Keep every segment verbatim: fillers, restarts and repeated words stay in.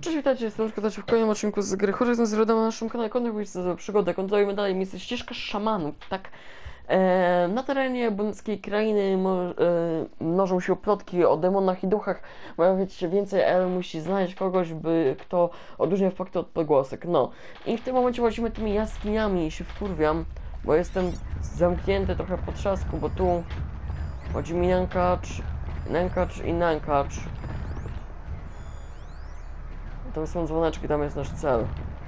Cześć, witajcie, jestem Szkoda w kolejnym odcinku z gry Horizon Zero Dawn na naszym kanale. Kontynuujemy za przygodę, kontynuujemy dalej miejsce ścieżka szamanów, tak? E, na terenie bundzkiej krainy mo, e, mnożą się plotki o demonach i duchach. Pojawiać się więcej, ale musi znaleźć kogoś, by kto odróżniał fakty od pogłosek. No i w tym momencie łazimy tymi jaskiniami i się wkurwiam, bo jestem zamknięty trochę po trzasku, bo tu chodzi mi nękacz, nękacz i nękacz. Tam są dzwoneczki, tam jest nasz cel.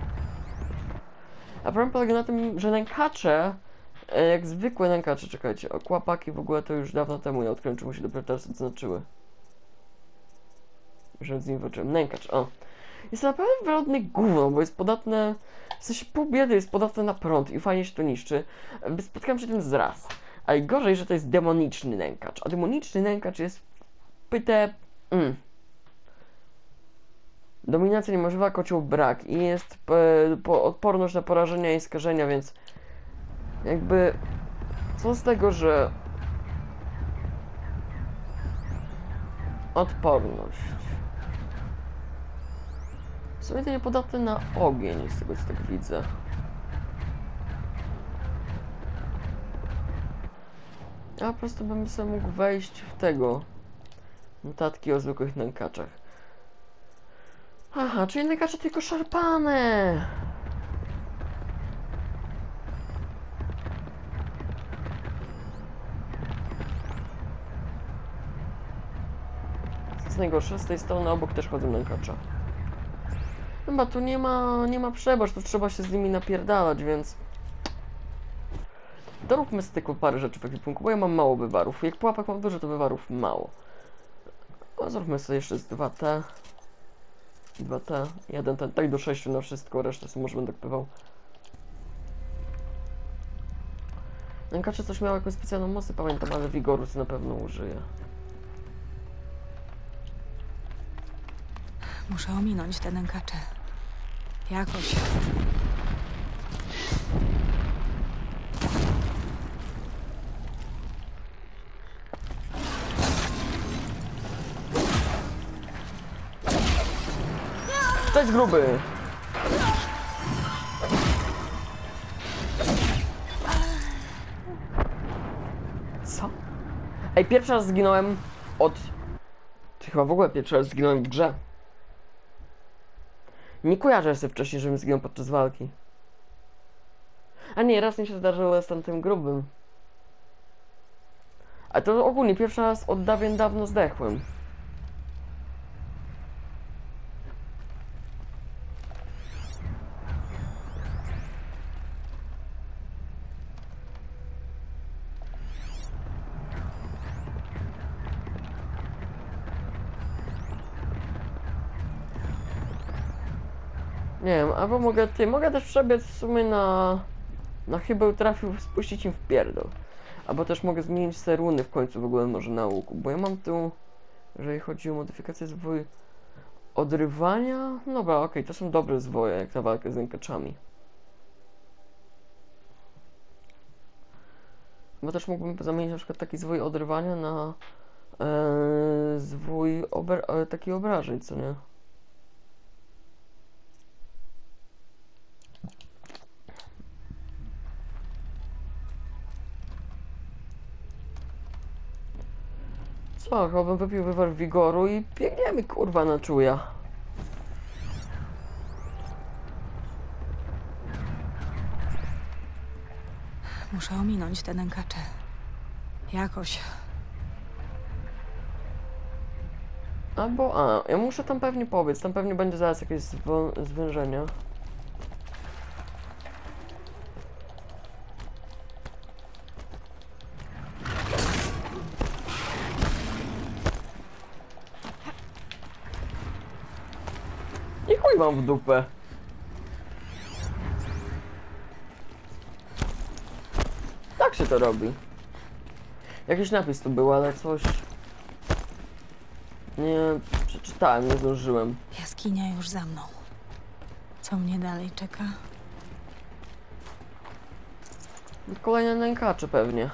A problem polega na tym, że nękacze, jak zwykłe nękacze, czekajcie, okłapaki w ogóle to już dawno temu ja odkryłem, czemu się dopiero teraz odznaczyły. Że z nim walczyłem. Nękacz, o. Jest naprawdę wyrodny gówno, bo jest podatne, w sensie pół biedy jest podatne na prąd i fajnie się to niszczy. Spotkałem się tym zraz. A i gorzej, że to jest demoniczny nękacz. A demoniczny nękacz jest pyte... Mm. Dominacja niemożliwa, kocioł brak i jest po, po, odporność na porażenia i skażenia, więc jakby co z tego, że odporność. W sumie to niepodatny na ogień, z tego co tak widzę. Ja po prostu bym sobie mógł wejść w tego notatki o zwykłych nękaczach. Aha, czyli nękacze tylko szarpane. Co jest najgorsze, z tej strony obok też chodzą nękacze. Chyba tu nie ma, nie ma przebacz, to trzeba się z nimi napierdalać, więc... Doróbmy z tylko parę rzeczy w ekwipunku, bo ja mam mało wywarów. Jak pułapek mam dużo, to wywarów mało. No, zróbmy sobie jeszcze z dwa T. dwa T, jeden ten, tak do sześciu na wszystko, resztę sobie może będę kupywał. Nękacze coś miał jakąś specjalną moc, nie pamiętam, ale wigoru na pewno użyję. Muszę ominąć te nękacze. Jakoś. Cześć gruby! Co? Ej, pierwszy raz zginąłem od... Chyba w ogóle pierwszy raz zginąłem w grze. Nie kojarzę sobie wcześniej, żebym zginął podczas walki. A nie, raz mi się zdarzyło z tamtym grubym. A to ogólnie pierwszy raz od dawien dawno zdechłem. Nie wiem, albo mogę, ty, mogę też przebiec w sumie na... Na chyba trafił, spuścić im w pierdol. Albo też mogę zmienić te runy w końcu w ogóle może na łuku, bo ja mam tu, jeżeli chodzi o modyfikację zwój odrywania, no dobra, okej, okay, to są dobre zwoje, jak na walkę z nękaczami. Bo też mógłbym zamienić na przykład taki zwój odrywania na e, zwój obra e, taki obrażeń, co nie? Co, chyba bym wypił wywar wigoru i biegniemy kurwa na czuja. Muszę ominąć te nękacze. Jakoś. Albo, a, ja muszę tam pewnie pobiec, tam pewnie będzie zaraz jakieś zwężenie. I chuj mam w dupę. Tak się to robi. Jakiś napis tu był, ale coś... Nie przeczytałem, nie zdążyłem. Jaskinia już za mną. Co mnie dalej czeka? Kolejne nękacze pewnie.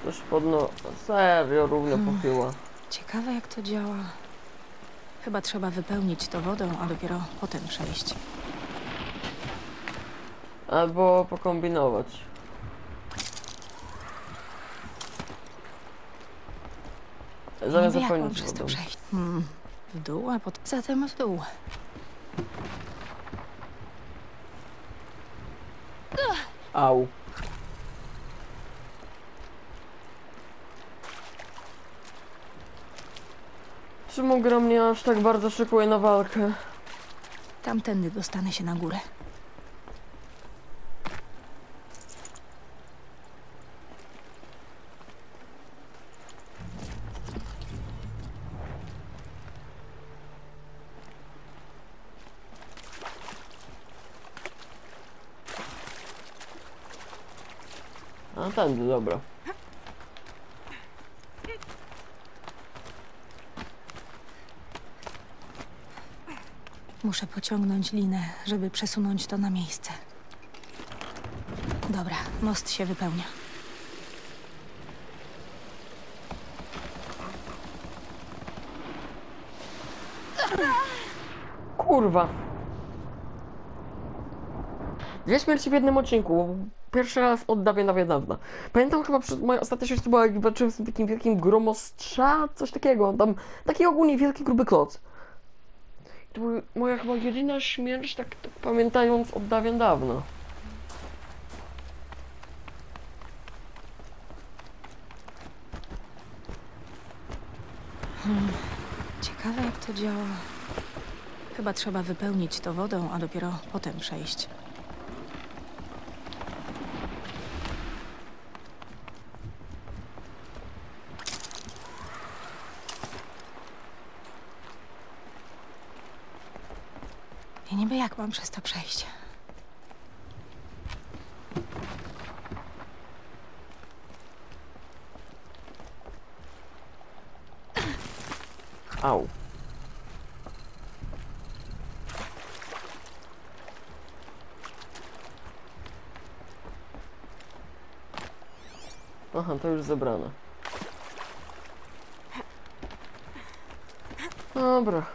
Coś podno... Serio, równo Hmm. pochyła. Ciekawe, jak to działa. Chyba trzeba wypełnić to wodą, a dopiero potem przejść. Albo pokombinować. Zamiast Niby jak mam zapełnić przez to wodą. przejść? Hmm. W dół, a potem... Zatem w dół. Au. Czemu gra mnie aż tak bardzo szykuje na walkę? Tamtędy dostanę się na górę. A tędy, dobra. Muszę pociągnąć linę, żeby przesunąć to na miejsce. Dobra, most się wypełnia. Kurwa. Dwie śmierci w jednym odcinku. Pierwszy raz od dawien, dawien dawna. Pamiętam chyba przed moja ostatnia śmierć to była, jak walczyłem z tym takim wielkim gromostrza, coś takiego. Tam taki ogólnie wielki, gruby kloc. To była moja chyba jedyna śmierć, tak, tak pamiętając od dawien dawna. Hmm. Ciekawe, jak to działa. Chyba trzeba wypełnić to wodą, a dopiero potem przejść. I niby jak mam przez to przejść? Au. Aha, to już zebrane. Dobra.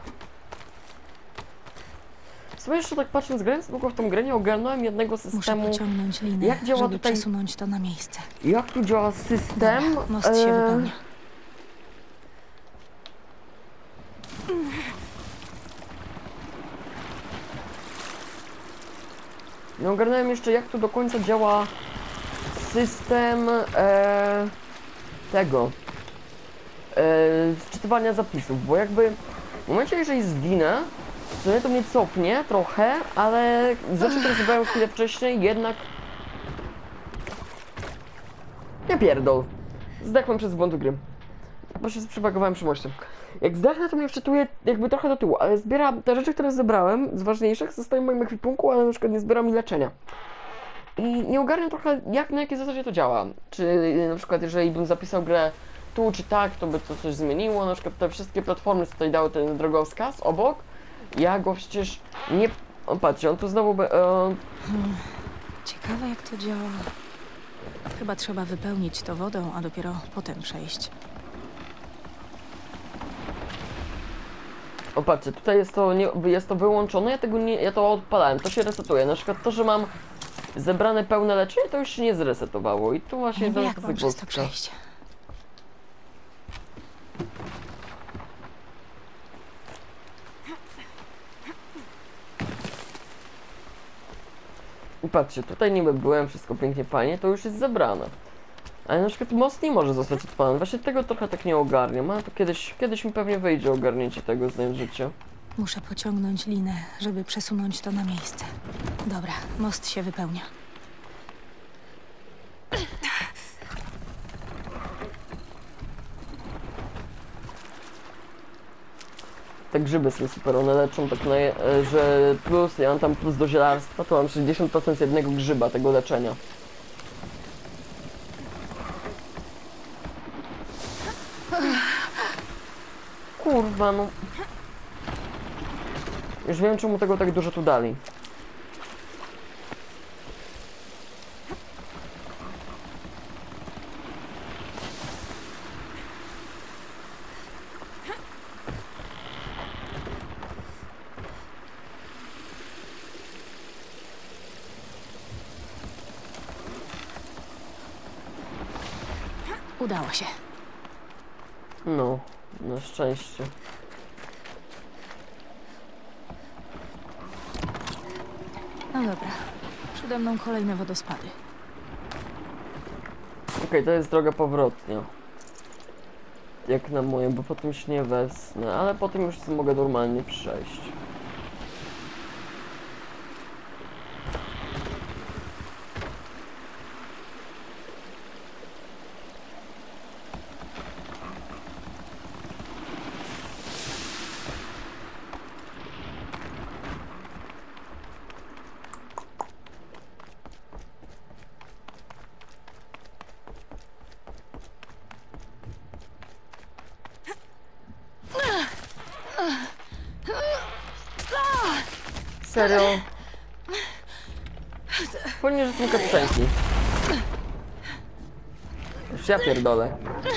W sumie jeszcze tak patrząc, grając długo w tą grę, nie ogarnąłem jednego Muszę systemu. pociągnąć linę, jak działa żeby tutaj- przesunąć to na miejsce. Jak tu działa system? Dobra, most się e, wypełnia. Nie ogarnąłem jeszcze, jak tu do końca działa system e, tego e, wczytywania zapisów, bo jakby w momencie, jeżeli zginę, to nie to mnie cofnie trochę, ale rzeczy, które zrobiłem chwilę wcześniej, jednak nie pierdol. Zdechłem przez błąd gry. Bo się przebagowałem przy moście. Jak zdechnę, to mnie wczytuje jakby trochę do tyłu, ale zbieram te rzeczy, które zebrałem z ważniejszych, zostają w moim ekwipunku, ale na przykład nie zbieram mi leczenia. I nie ogarniam trochę, jak, na jakiej zasadzie to działa. Czy na przykład, jeżeli bym zapisał grę tu czy tak, to by to coś zmieniło. Na przykład te wszystkie platformy tutaj dały ten drogowskaz obok. Ja go przecież nie... O, patrzcie, on tu znowu... Be... E... Hmm. Ciekawe, jak to działa. Chyba trzeba wypełnić to wodą, a dopiero potem przejść. O, patrzcie, tutaj jest to, nie, jest to wyłączone, ja tego nie, ja to odpalałem, to się resetuje. Na przykład to, że mam zebrane pełne leczenie, to już się nie zresetowało. I tu właśnie Niby to jak jest mam przez to zagwozdka. przejść? I patrzcie, tutaj niby byłem, wszystko pięknie, fajnie, to już jest zebrane. Ale na przykład most nie może zostać odpalony. Właśnie tego trochę tak nie ogarniam, ale to kiedyś, kiedyś mi pewnie wyjdzie ogarnięcie tego, znając życie. Muszę pociągnąć linę, żeby przesunąć to na miejsce. Dobra, most się wypełnia. Te grzyby są super, one leczą tak, na, je- e, że plus, ja mam tam plus do zielarstwa, to mam sześćdziesiąt procent z jednego grzyba tego leczenia. Kurwa, no. Już wiem, czemu tego tak dużo tu dali. Udało się. No, na szczęście. No dobra. Przede mną kolejne wodospady. Okej, to jest droga powrotnia. Jak na moją, bo potem się nie wesnę, ale potem już mogę normalnie przejść. Serio? Powinien, że są kapcenki. Już ja pierdolę.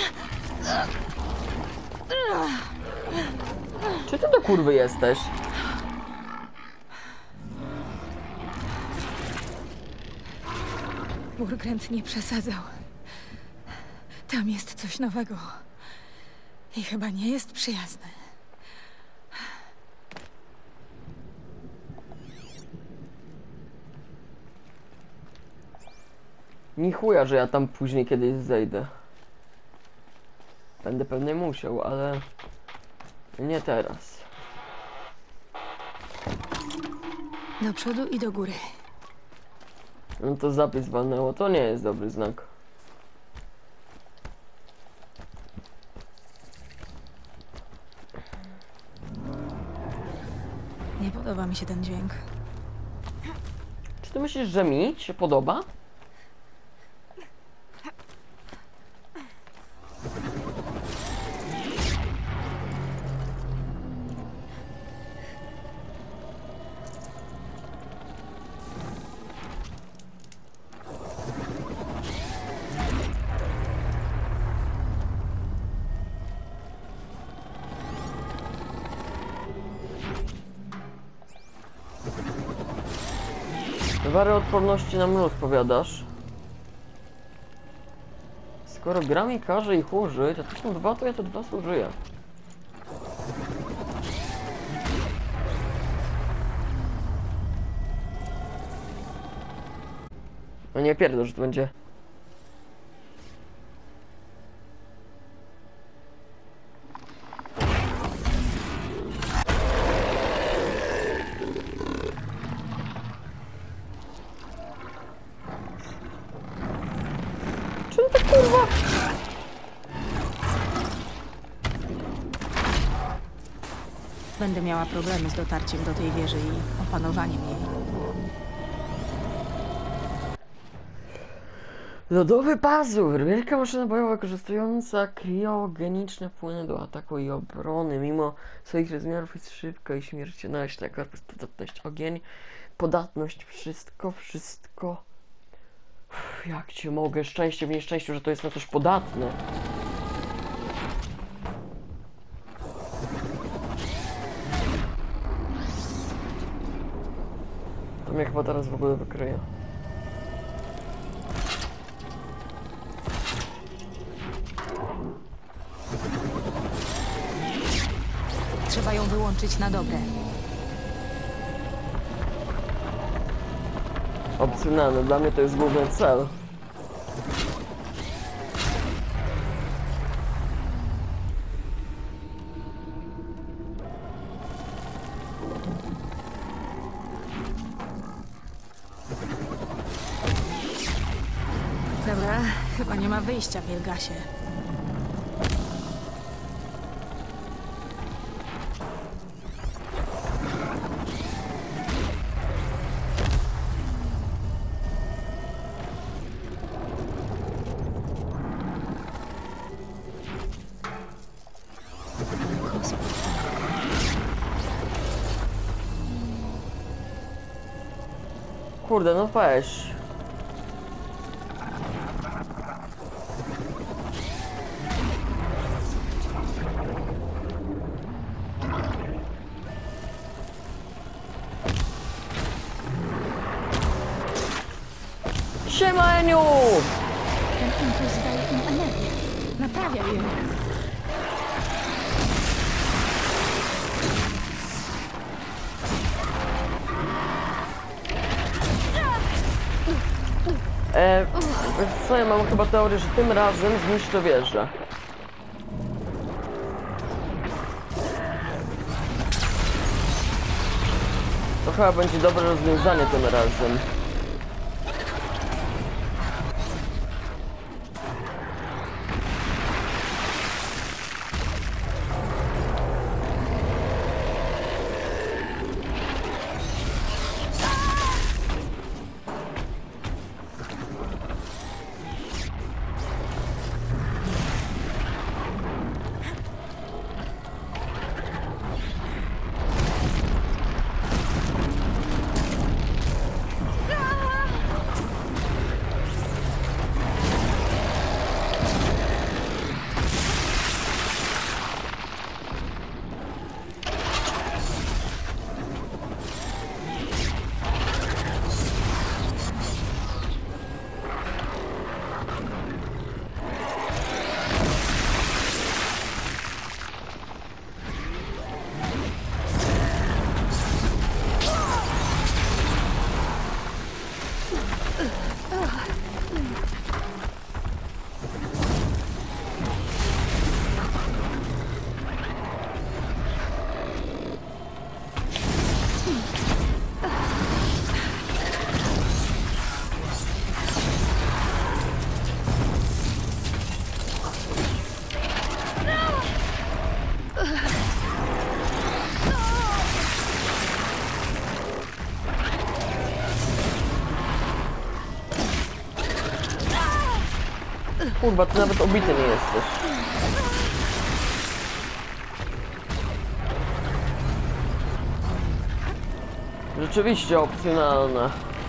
Czy ty do kurwy jesteś? Burgrent nie przesadzał. Tam jest coś nowego. I chyba nie jest przyjazne. Ni chuja, że ja tam później kiedyś zejdę. Będę pewnie musiał, ale nie teraz. Do przodu i do góry. No to zapis walnęło, to nie jest dobry znak. Nie podoba mi się ten dźwięk. Czy ty myślisz, że mi się podoba? Wary odporności na mróz, powiadasz? Skoro gra mi każe ich użyć, a to są dwa, to ja te dwa zużyję. No nie pierdol, że to będzie. Czym to kurwa? Będę miała problemy z dotarciem do tej wieży i opanowaniem jej. Lodowy pazur! Wielka maszyna bojowa wykorzystująca kriogeniczne płyny do ataku i obrony. Mimo swoich rozmiarów jest szybka i śmiercionośna. Korpus, podatność, ogień, podatność, wszystko, wszystko. Uff, jak cię mogę? Szczęście w nieszczęściu, że to jest na coś podatne. To mnie chyba teraz w ogóle wykryje. Trzeba ją wyłączyć na dobre. Opcjonalne, dla mnie to jest główny cel. Dobra, chyba nie ma wyjścia w Wielgasie. Kurde, no weź. Siema, Eniu! Ten impuls daje im energię. Naprawiaj je. E, wiesz co, ja mam chyba teorię, że tym razem zniszczę wieżę. To chyba będzie dobre rozwiązanie tym razem. Kurwa, ty nawet obity nie jesteś. Rzeczywiście opcjonalne.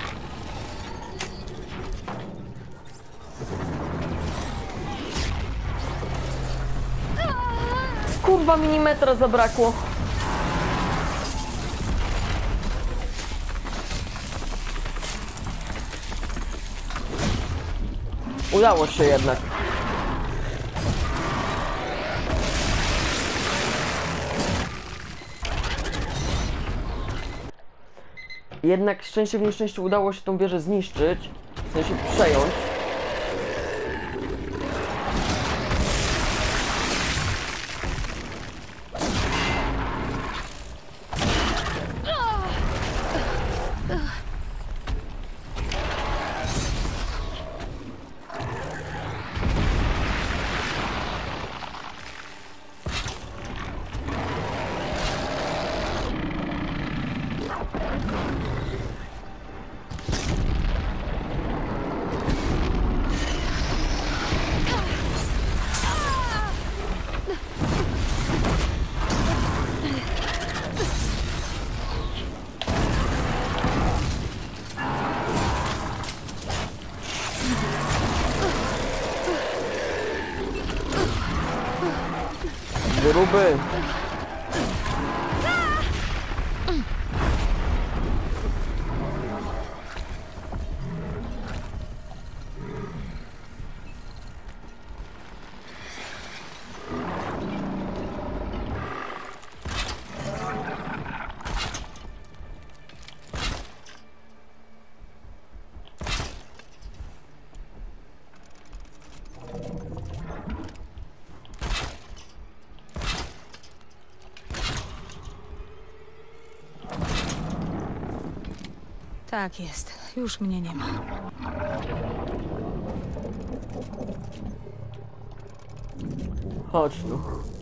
Kurwa, milimetra zabrakło. Udało się jednak. Jednak szczęście w nieszczęściu udało się tą wieżę zniszczyć, w sensie przejąć. Gruby. Tak jest. Już mnie nie ma. Chodź tu.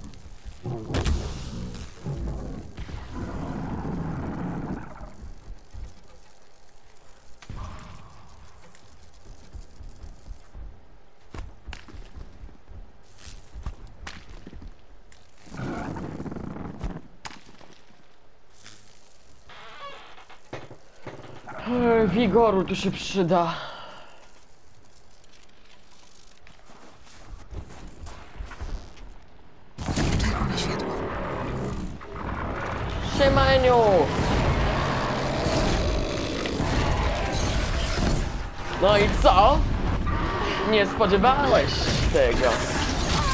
Ej, wigoru tu się przyda. Czerwone światło. Siemaniu! No i co? Nie spodziewałeś tego.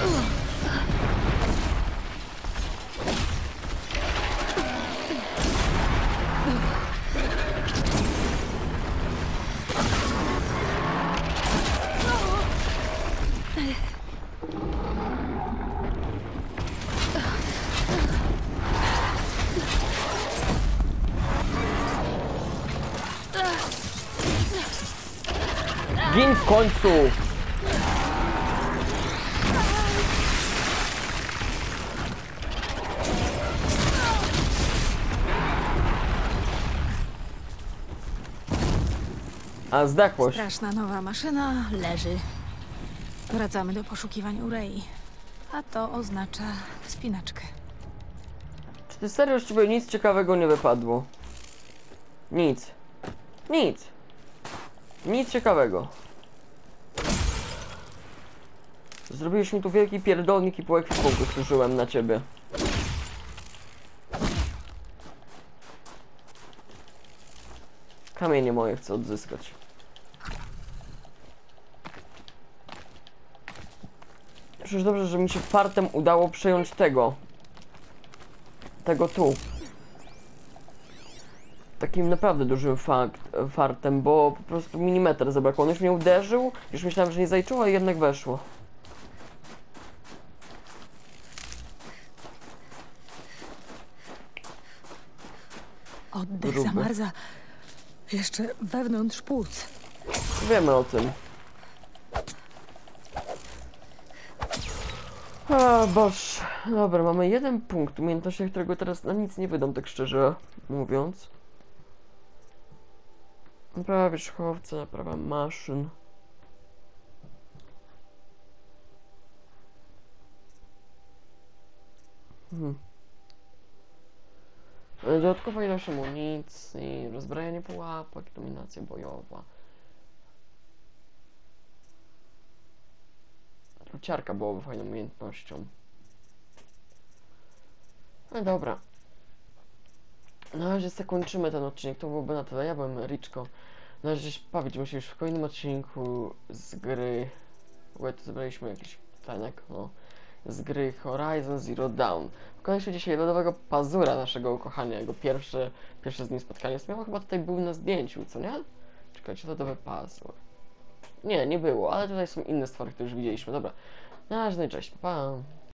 Gin w końcu! A zdechłość. Straszna nowa maszyna leży. Wracamy do poszukiwań Urei. A to oznacza wspinaczkę. Czy ty serio z ciebie nic ciekawego nie wypadło? Nic. Nic. Nic ciekawego. Zrobiłeś mi tu wielki pierdolnik i po ekwipunku służyłem na ciebie. Kamienie moje chcę odzyskać. Przecież dobrze, że mi się fartem udało przejąć tego. Tego tu. Takim naprawdę dużym fakt, fartem, bo po prostu milimetr zabrakło. On już mnie uderzył, już myślałem, że nie zajczyło, a jednak weszło. Oddech Gruby. zamarza jeszcze wewnątrz płuc. Wiemy o tym. A, boż. Dobra, mamy jeden punkt umiejętności, którego teraz na nic nie wydam, tak szczerze mówiąc. Naprawa wierzchowca, naprawa maszyn. Hmm. Dodatkowa ilość amunicji, rozbrajanie pułapek, dominacja bojowa. Ciarka byłoby fajną umiejętnością. No dobra. Na razie zakończymy ten odcinek, to byłoby na tyle. Ja byłem Riczko. Na razie się bawić musimy już w kolejnym odcinku z gry... W ogóle tu zebraliśmy jakiś tenek, no. Z gry Horizon Zero Dawn. Wykonaliśmy dzisiaj lodowego pazura naszego ukochania, jego pierwsze, pierwsze z nim spotkanie. Miało chyba tutaj był na zdjęciu, co nie? Czekajcie, lodowy pazur. Nie, nie było, ale tutaj są inne stwory, które już widzieliśmy. Dobra, na razie, no i cześć, pa!